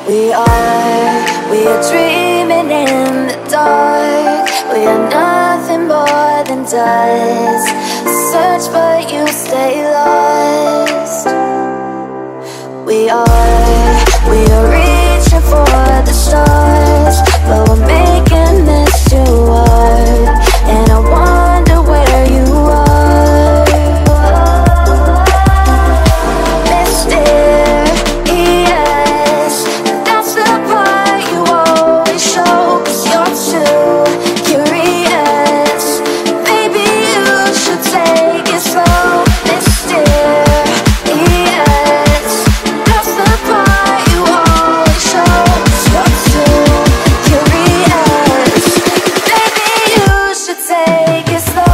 We are dreaming in the dark. We are nothing more than dust. Search but you stay lost. We are reaching for the stars, but we're making this too hard. And I wonder where you are. Mysterious, that's the part you always show. 'Cause you're too curious. Maybe you should take it slow. Mysterious, that's the part you always show. 'Cause you're too curious. Maybe you should take it slow.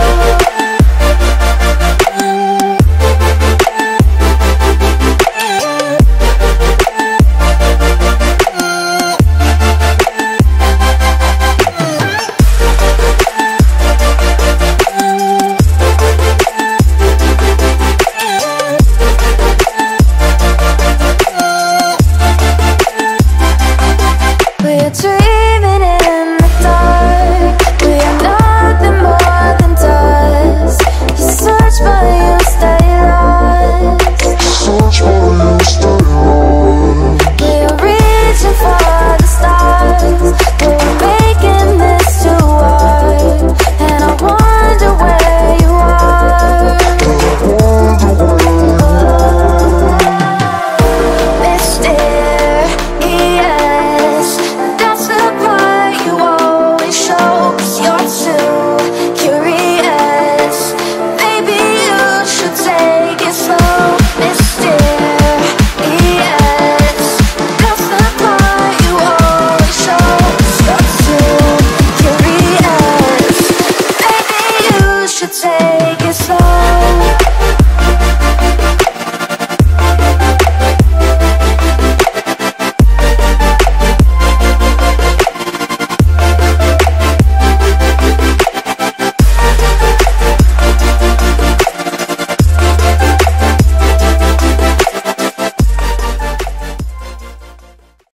We are dreaming in the dark. We are nothing more than dust. You search but you stay lost.